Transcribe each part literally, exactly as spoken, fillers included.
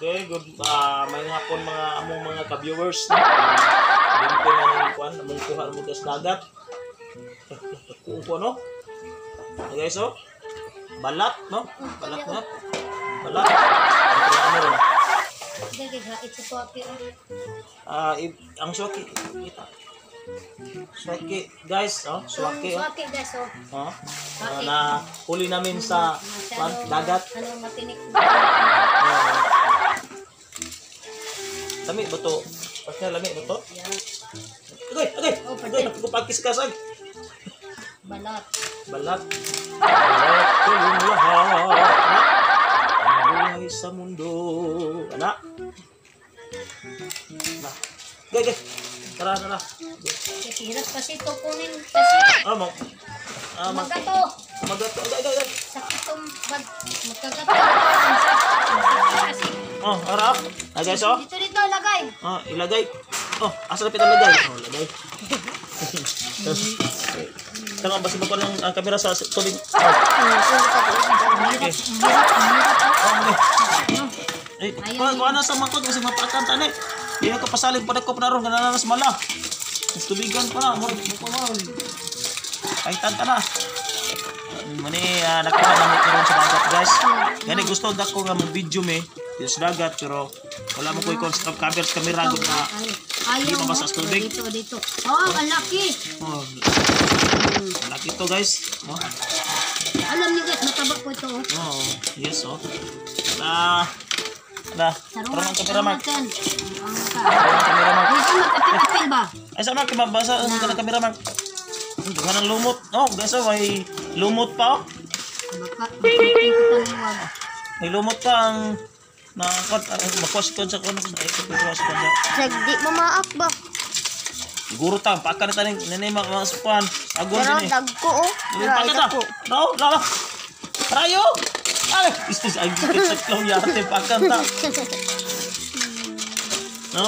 Okay, good. Uh, may hapon mga among mga ka-viewers na. Dito nga ng kuan, among kuha mo tas dagat. Kung ko no. Okay, guys, oh. Balat, no? Balat na. Balat. Ano ron? Dagdag ha, ito swaki. Ah, ang swaki kita. Swaki, guys, oh, swaki. Swaki, guys, oh. Oh. Uh, na huli namin sa kuan, dagat. Ano matinik. Lami ba to? Pasya lami ba to? Yan. Okay, okay. Oh, Okay, napagpapakis ka sag. Balat. Balat. Balat ko yung lahat. Ang buhay sa mundo. Anak. Na. Okay, okay. Tara, tara. Kasi hirap kasi ito kunin kasi. Ah, mo. Ah, mag Magato. magato. Okay, okay, okay. Sakit itong bag. Magkagato. Ang sakit kasi. Oh, harap. Ah, guys, oh. Dito, dito, lagay. Oh, ilagay. Oh, asa na pitang lagay? Oh, lagay. Tama ba si mo ko ng uh, kamera sa tubig? Oh. Okay. Eh, kuha kuha na sa mangkot kasi mapakan tani. Di ako pasalig pa ko naron gananas mala. Mas tubigan pa na mo ko mo. Ay tan na. Mani uh, nakuha na mo karon sa dagat, guys. Gani gusto dako nga mo video me sa dagat pero wala mo koy construct cover sa camera gud na. Ayaw mo sa tubig. Dito, dito. Oh, ang laki. Oh. Ang laki to, guys. Oh. Alam niyo guys, matabak ko ito. Oh, yes, oh. Na na, parang ang cameraman. Ang Parang cameraman. Dito magkapit-apil ba? Ay, sama ka mabasa ang kana cameraman. Dengan ang lumot. Oh, guys, oh, may lumot pa, oh. Baka pagkikitan ng wag. May lumot pa ang na kot makwas ko sa kono sa ito ko sa kono. Sagdi mamaak ba? Siguro ta pakan na taning nanay makasukan. Agon Pero din eh. dagko oh. Pakan ta. Raw, raw. Rayo. Ay, istis ay gigit sa klaw yate pakan ta. No.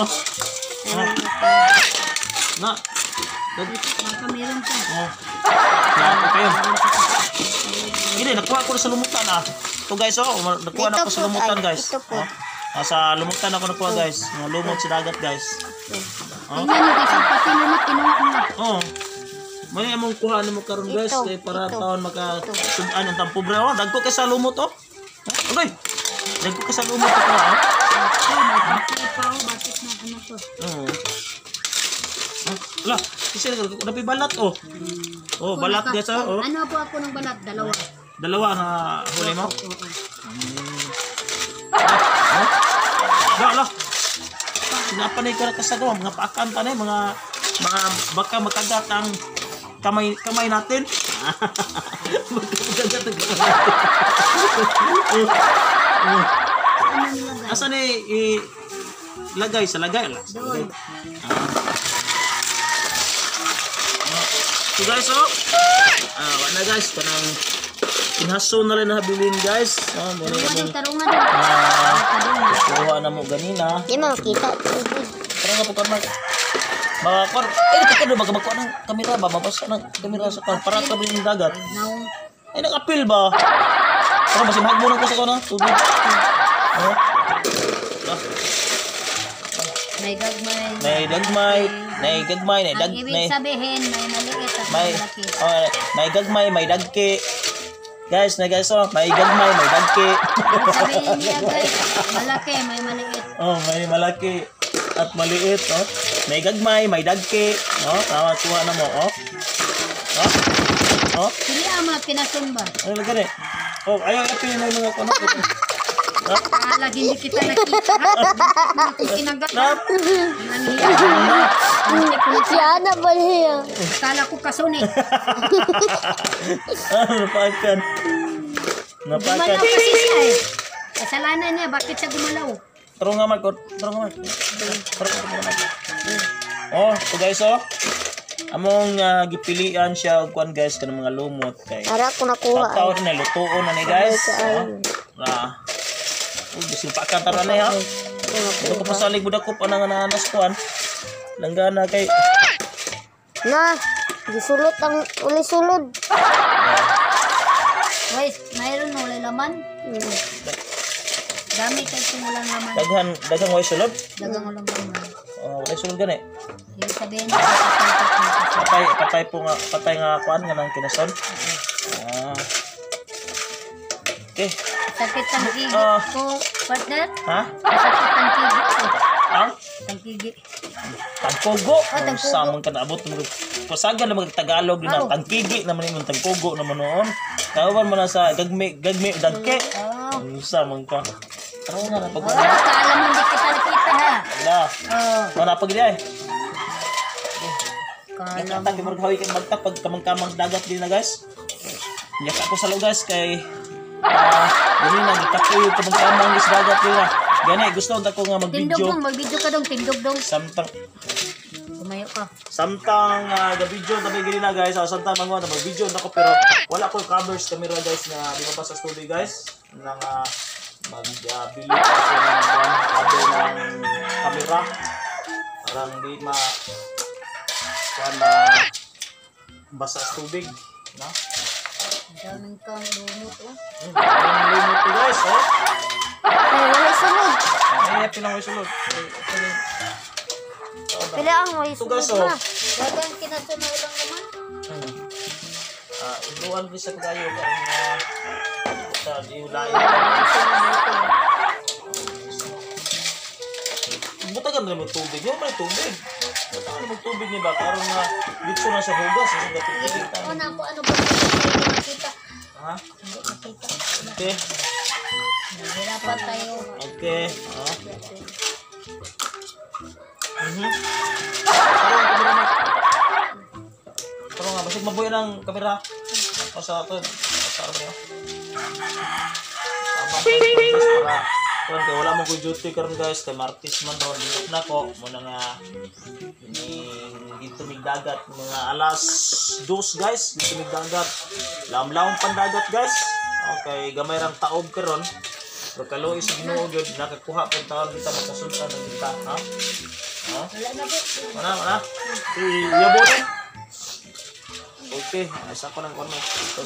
Na. Baka meron pa. Oh. Na kayo. Ini nakuha ko sa lumutan ah. Ito guys, oh, nakuha na ko sa lumutan, guys. Oh. Ah, sa lumutan ako nakuha, guys. Mga lumot sa dagat, guys. Oh. Tingnan nyo guys, ang pati lumot kinuha mo. Oh. May among kuha mo karon, guys, kay para taon maka sudan ang tampobre. Oh, dagko kay sa lumot, oh. Okay. Dagko kay sa lumot ko, oh. Oh, may pati pa oh, bakit na ano to? Oh. Ala, kasi napi balat, oh. Oh, balat guys, oh. Ano po ako ng balat? Dalawa. Dalawa na huli mo? Oo. Oh. Ala, ala. Sinapanay ko na kasagawa, mga paakan pa na mga mga baka makagat ang kamay kamay natin. Makagat ang kamay natin. Asa ni i lagay sa lagay ala. Doon. So guys, oh. Ah, wala guys, kanang inhaso na rin nabilin, guys. Ah, muna Tarungan yung din, tarungan din. ah, kuha na mo ganina. Di makita. Tara nga po karma. Makakor. Eh, ito ka doon. Magkuha ng kamera ba? Mabasa ng kamera sa kwan. Para ka ng dagat. Now, Ay, nakapil ba? Tara, basi magbunan ko sa kwan, ha? Tubig. Oh. Ah, may gagmay. may dagmay. May gagmay. May dag... Ang ibig May, sabihin, may maliit at may, may malaki. oh, may gagmay. May dagki. Guys, na guys, oh. May gagmay. May dagki. Ibig sabihin niya guys, malaki, may maliit. Oh, may malaki at maliit, oh. May gagmay, may dagki, oh. Tama, kuha na mo, oh. Oh. Oh. Sili ama, pinasun ba? Ano lagi ni? Oh, ayaw yapin na yung mga kuno. Oh. Kala, hindi kita nakita. Nakikinagat. Nap. Nangiya. Si Ana ba niya? Kala ko kasuni. Ah, napakan. Napakan. Gumalaw kasi siya eh. Kasalanan niya, bakit siya gumalaw? Taro nga mag, taro nga mag. Taro nga mag. Oh, so guys, oh. Among uh, gipilian siya og kuan guys kanang mga lumot kay. Ara ko nakuha. Pagtaon na lutuon na ni guys. Oh. Na. Oh, bisin pa ka tara na ha. Ito ko pasalig budak ko pa nang ananas kuan. Langgana kay. Na, gisulot ang uli sulod. Guys, mayroon na ulit laman. Hmm. Dami kay tumulang naman. Daghan, daghan way sulod. Dagang ulang naman. Oh, wala sulod gani. Yung sabihin ko sa Patay, patay po nga, patay nga kuan nga ng kinason. Ah. Okay. sakit ang gigi Ah. ko, partner. Ha? Sakit ang gigi ko. Ang Ang gigi. tangkogo. Ah, tangkogo. Samang ka naabot mo. Pasagan na mag Tagalog na Oh. tangkigi naman yung tangkogo naman noon. Tawaban mo na sa gagmi, gagmi, dagke. Oh. Ang samang ka. Ano na na pag Oh, kaalam mo hindi kita nakita ha. Wala. Oh. Wala pag di ay. Kaalam Tagi maghawi kay magtak pag kamang-kamang dagat din na guys. Yaka ko sa lugas kay ah dili na gikapuyo kamang-kamang is dagat din na. Gani gusto ko nga Tindog mag-video. dong, mag-video ka dong, tindog dong. Samtang Kumayo ka. samtang uh, ga-video tabi gini na guys. Ah, samtang mga na mag-video nako pero wala ko covers camera guys na di pa sa studio guys. Nang uh, mag-bili uh, kasi ng cover ng camera. Parang di ma na basa sa tubig, no? Ang daming kang lumot oh. Hmm, ang lumot to guys, oh. Ay, wala sunod. Ay, pilang may sulod. Ay, pilang- Pila ang may Ito sunod guys, oh. na. Dagang kinasunog lang naman. Hmm. Ah, iluan ko sa kayo ang uh, sa diulain. Butagan na mo tubig. Yung may tubig. Butagan na mo tubig niya ba? Karon nga dito na sa hugas. Sa gatubig. O na ako, ano ba hindi makita? Ha? Hindi makita. Okay. Nahirapan tayo. Okay. Ah. Mhm. Karon ang kamera mo. Karon nga basig mabuhay ng kamera. O sa ato. Sa armo niya. Tama para karon kay wala mo ko duty karon guys kay martis man daw dito na ko mo na nga ini dito mig dagat mga alas dos guys dito mig dagat. Lamlaom pan dagat guys. Okay, gamay rang taob karon. Pagkaloy sa Ginoo gyud nakakuha pud taon kita makasultan ng kita, ha? Ha? Wala na po. Mana mana? Iyabo din. Okay, isa ko nang kono.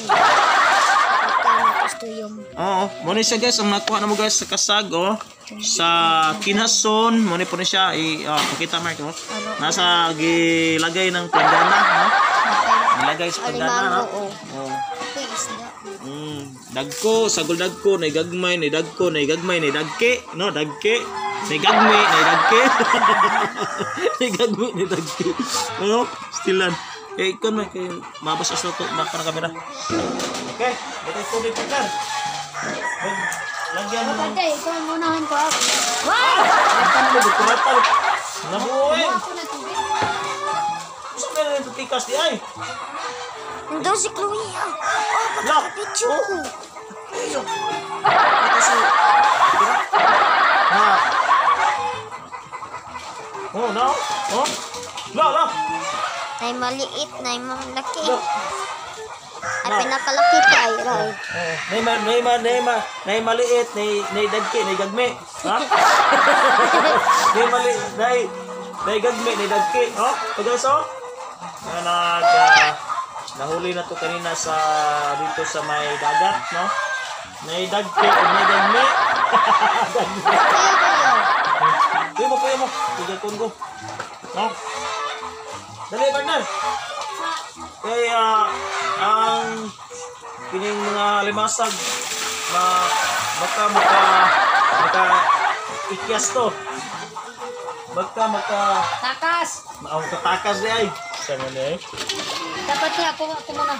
Gusto yung Oo, mo ni siya guys ang nakuha na mo guys sa kasag oh. Sa Kinason, mo ni po ni siya i ah, pakita Mark oh. Nasa gilagay ng planggana, no? Gilagay sa planggana, no? Alimango, oh. Oh. Ito isda. Mm, dagko, sagol dagko, nay gagmay, nay dagko, nay gagmay, nay dagke, no, dagke. Nay gagmay, nay dagke. Nay gagmay, nay dagke. Ano? Stilan. Eh, ikon man kay mabas aso to na kana kamera. Okay, dito ko di partner. Lagyan mo. Pwede, ikaw ang unahan ko. ah. Wow! Ano mo dito mata? Nabuoy. Ako na tubig. Gusto ka na ito tikas di ay. Ando si Chloe ah. Oh, La. picture ko. Ayo. Ito si. Ha. Oh, no. Oh. La, la. Nay maliit, nay malaki. La. Ay, pinakalaki pa ay, Ray. Oh, nay ma, nay ma, nay ma, nay maliit, nay nay dagki, nay gagme. Ha? Nay mali, nay nay gagme, nay dagki. Oh, guys oh. Na nag ah, nahuli na to kanina sa dito sa may dagat, no? Nay dagki, ug nay gagme. Di mo payo mo, tiga ko. No? Dali partner. Kaya ang kining mga limasag na baka maka maka ikyas to. Baka maka Takas! maaw katakas di ay. Sama na eh. Dapat niya, ako, ako muna.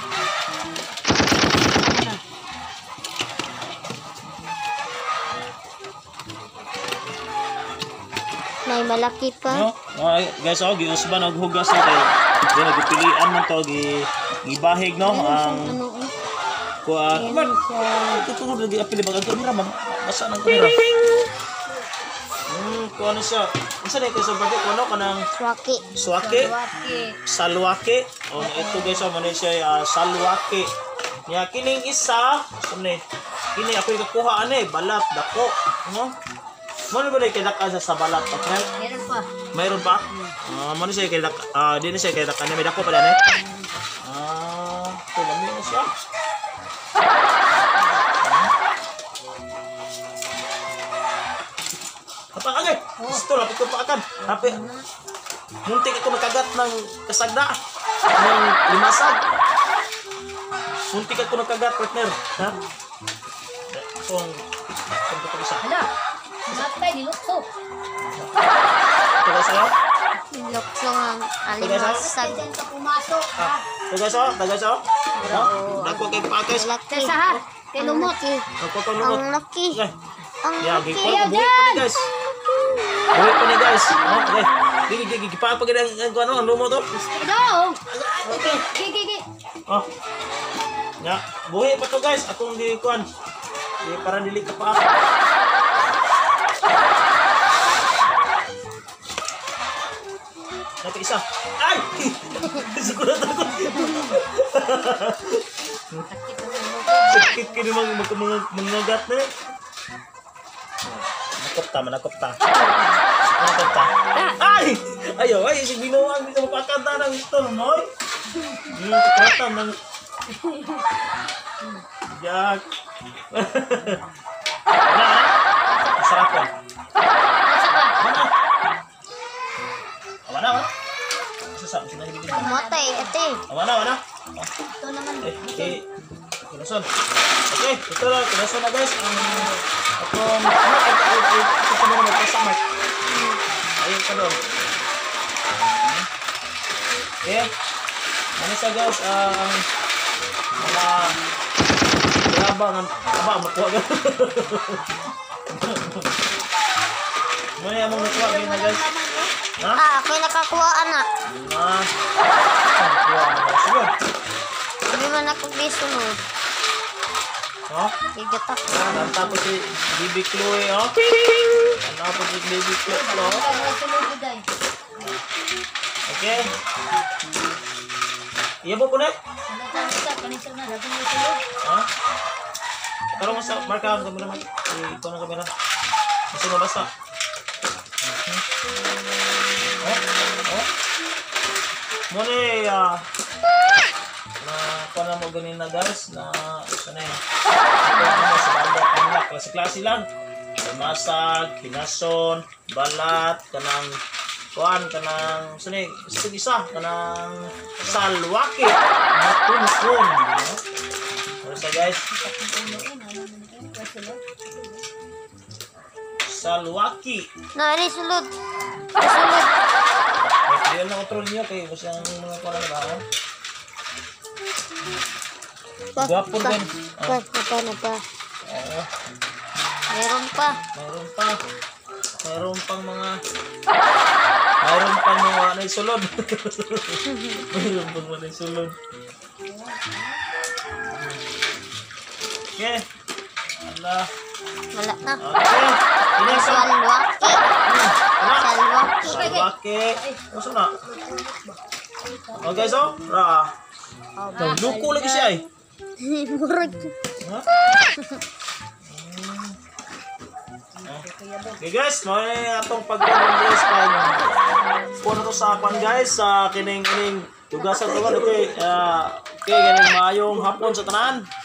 Nay malaki pa. No? Ay, guys, oh, giusban og hugas na kay di nagpilian man to gi gibahig no ang Ano eh? kuan. Man, ito to lagi apil bag kamera man. Basa nang kamera. Hmm, kuan na siya. Unsa na kay sa birthday kuno kanang Swaki. suwake, Waki. salwake. Oh, ito guys, oh, man siya ah, salwake. Nya kining isa, sumne. Kini ako ikakuha ani balat dako, no? Mo ni ba kay daka sa balat, okay? Meron pa. Mayroon pa? Ah, mo ni siya kay daka, ah, di na siya kay daka, may dako pala ni. Ah, tulami na siya. Kapag agay. Gusto lapit ko pa akan. Happy. Muntik ako nakagat ng kasagda. Ng limasag. Muntik ako nakagat, partner. Ha? Ito ang ito ko isa. Hala. Matay ni Lukso. Ito guys, oh. Lukso ang alimasag. Diyan ka pumasok. Ah, ito guys, oh. Ito guys, oh. Oh, dako kay pakis. Laki. Kaysa ha. Kay Ang lumot. laki. Ako ko lumot. Ang laki. Okay. Ang Ya, laki. gipon ko buhi pa ni guys. Buhi pa ni guys. Oh, okay. Gigi gigi gipa pa gid ang ang ano, ang lumot to. Daw. Gi gi gi. Oh. Ya, buhi pa to guys. Akong di kuan. Di para dili ka pa ako. Napa isa. Ay! Sigurado ako. Sakit ka naman mag mga mangagat na. Nakop ta, manakop ta. Manakop ta. Ay! Ayaw, ay, si Binuang dito mapakanta ng ito, moy. Yung kukwata ng... Jack. Wala, ha? Masarap ko. Mana? Awan na, awan. Sasap, sinahibigin mo. Matay, ate. Awan na, awan na. Ito naman. Eh, okay. Kinason. Okay, ito lang. Kinason na guys. Ang atong... Ano? Ay, ay, ay. Ito pa naman magkasamart. Ayun ka doon. Okay. Ano siya guys? Ang... Mga... Yabang ang... Aba, makuha ka. Ano yung mong nakuha ganyan na guys? Ha? Ah, ako'y nakakuha, anak. Ah. Nakuha na guys. Sige. Hindi man ako gisunod. Ha? Igat ako. Yan, tapos si Baby Chloe, oh. Tapos si Baby Chloe, oh. Ay, sulod day. Okay. Iya po po na? Ano ka sa kanito na dapat mo sulod. Ha? Pero mas markahan kami naman. Ito na kamera. Mas mabasa. Oh, oh. Muna eh, ah. Na, kung na mo ganin na guys, na, sana yun. Ito na sa banda, kanina, klase-klase lang. Masag, hinason, balat, kanang, kuan, kanang, sana yun, isa-isa, kanang salwaki, natunkon. Ano sa guys? Salwaki. Nari, sulod. Sulod. Kaya na control niyo kay basta ang mga kuan na ba? Guwapo din. Pa, pa, pa, na pa. Oo. Meron pa. Mayroon pa. Mayroon pang mga... Mayroon pang mga naisulod. Mayroon pang mga naisulod. Okay. Ala. Wala na. Okay. Ini sa... Salwaki. Ano? Salwaki. Salwaki. Ano na? Okay, so? Ra. Luko lagi siya eh. Murag. Ha? Okay guys, may atong pagkuhan guys kan. Kuno to sa pan guys sa kining kining tugasan to okay. Uh, okay, ganing maayong hapon sa tanan.